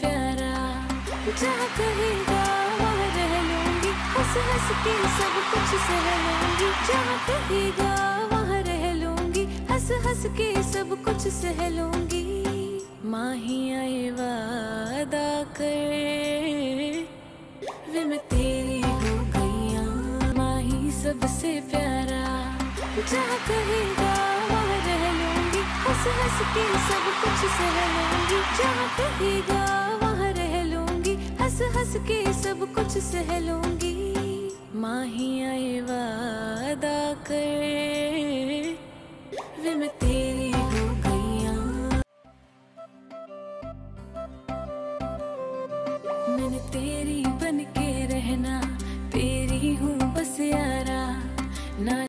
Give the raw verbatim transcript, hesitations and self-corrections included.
प्यारा। जहाँ कहेगा वहाँ रह लूंगी, हंस हंस के सब कुछ सह लूंगी। जहाँ कहेगा वहाँ रह लूंगी, हंस हंस के सब कुछ सह लूंगी। माहिया ये वादा कर वे मैं तेरी हो गईया, माही सबसे प्यारा। जहाँ कहेगा वहाँ रह लूंगी, हंस हंस के सब कुछ सह लूंगी। जहाँ कहेगा वहाँ रह लूंगी, हंस हंस के सब कुछ सह लूंगी। माहिया ये वादा कर वे मैं तेरी हो गईया। मैंने तेरी बन के रहना, तेरी हूँ बस यारा। ना